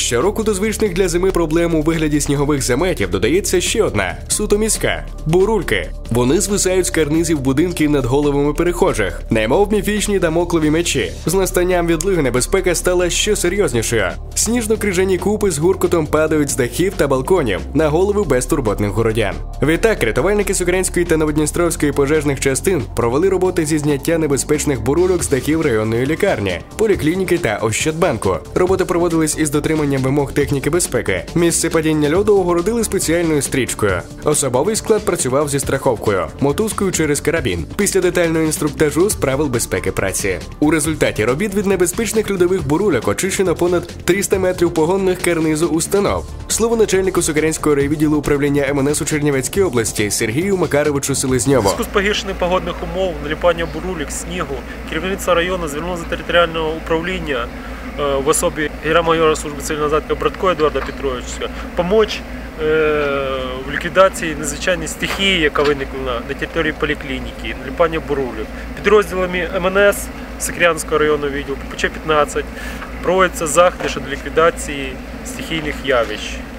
Щороку до звичних для зими проблем у вигляді снігових заметів додається ще одна – суто міська – бурульки. Вони звисають з карнизів будинків над головами перехожих, немов міфічні дамоклові мечі. З настанням відлиги небезпека стала ще серйознішою. Сніжно-крижані купи з гуркотом падають з дахів та балконів на голови безтурботних городян. Відтак, рятувальники Сокирянської та Новодністровської пожежних частин провели роботи зі зняття небезпечних бурульок з дахів районної лікарні, поліклініки та Ощадбанку. Роботи проводились із дотриманням вимог техніки безпеки. Місце падіння льоду огородили спеціальною стрічкою. Особовий склад працював зі страховкою, мотузкою через карабін. Після детального інструктажу з правил безпеки праці. У результаті робіт від небезпечних льодових бурульок очищено понад 300 метрів погонних карнизу установ. Слово начальнику Сокирянського райвідділу управління МНС у Чернівецькій області Сергію Макаровичу Селезньову. У зв'язку з погіршенням погодних умов, наліпання бурульок, снігу, керівництво району звернулося до територіального управління в особі генерал-майора служби цивільного захисту Братко Едуарда Петровича допомогти в ліквідації надзвичайної стихії, яка виникла на території поліклініки, наліпання бурульок. Підрозділами МНС Сокирянського районного відділу ППЧ-15 проводяться заходи щодо ліквідації стихійних явищ.